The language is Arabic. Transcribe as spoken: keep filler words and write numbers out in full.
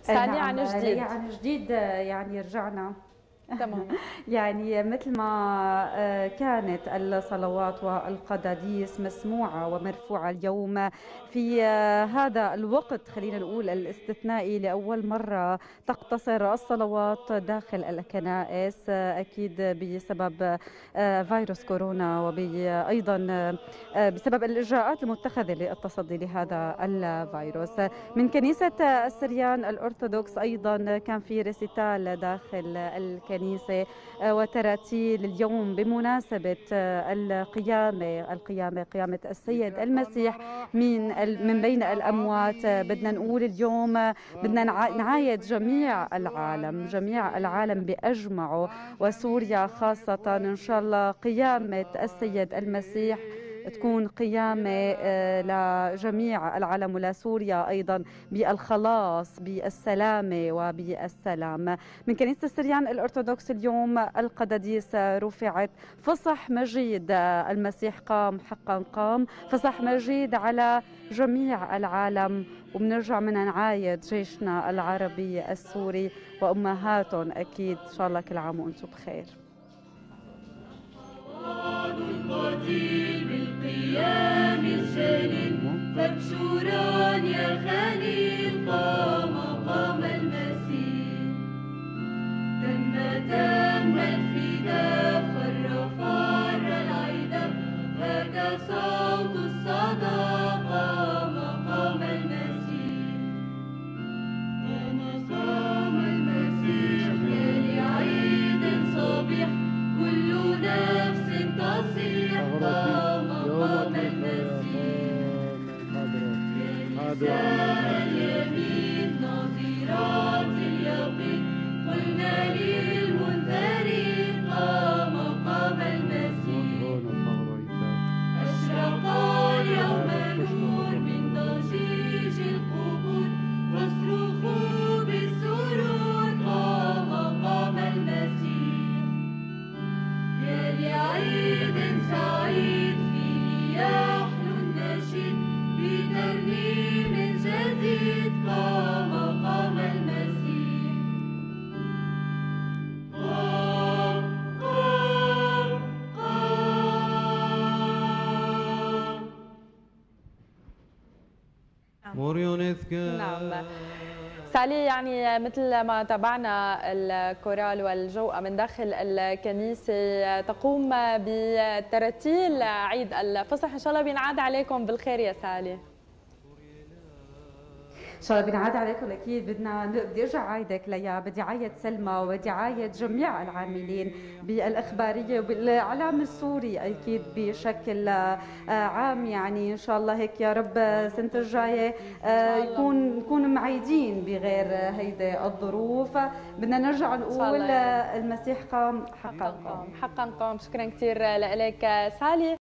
سالي نعم عن جديد. عن جديد يعني رجعنا. تمام. يعني مثل ما كانت الصلوات والقداديس مسموعة ومرفوعة اليوم في هذا الوقت، خلينا نقول الاستثنائي، لأول مرة تقتصر الصلوات داخل الكنائس، أكيد بسبب فيروس كورونا وأيضا بسبب الإجراءات المتخذة للتصدي لهذا الفيروس. من كنيسة السريان الأرثوذكس أيضا كان في ريسيتال داخل الكنيسة الكنيسة وتراتيل اليوم بمناسبة القيامة القيامة قيامة السيد المسيح من من بين الأموات. بدنا نقول اليوم بدنا نعايد جميع العالم جميع العالم بأجمعه وسوريا خاصة، إن شاء الله قيامة السيد المسيح تكون قيامة لجميع العالم ولسوريا أيضا بالخلاص بالسلامة وبالسلام. من كنيسة السريان الأرثوذكس اليوم القداديس رفعت، فصح مجيد المسيح قام، حقا قام، فصح مجيد على جميع العالم. وبنرجع من نعايد جيشنا العربي السوري وأمهاتهم أكيد، إن شاء الله كل عام وأنتم بخير. القديم القيام الجليل فابشران يا خليل، قام قام المسيح، تم تم الفداء، فر فر العدا، هاك صوت الصدى، قام قام المسيح، قام قام المسيح، يا لعيد صبيح كل نفس تصيح، قام قام المسيح، يا نساء اليمين ناظرات اليقين، قلنا للمنذرين، قام قام المسيح، أشرق اليوم نور من ضجيج القبور، واصرخوا بالسرور، قام قام المسيح، يا لعيد سعيد فيه يحلو النشيد بترنيم جديد، قام قام المسيح، قام قام قام. نعم سالي، يعني مثل ما تابعنا الكورال والجوقة من داخل الكنيسة تقوم بترتيل عيد الفصح، إن شاء الله بينعاد عليكم بالخير يا سالي. ان شاء الله بنعاد عليكم اكيد. بدنا بدي ارجع عايدك ليا، بدي عايد سلمى وبدي عايد جميع العاملين بالاخباريه وبالاعلام السوري اكيد بشكل عام. يعني ان شاء الله هيك يا رب السنه الجايه يكون نكون معيدين بغير هيدي الظروف. بدنا نرجع نقول المسيح قام، حقا قام، حقا قام. شكرا كثير لك سالي.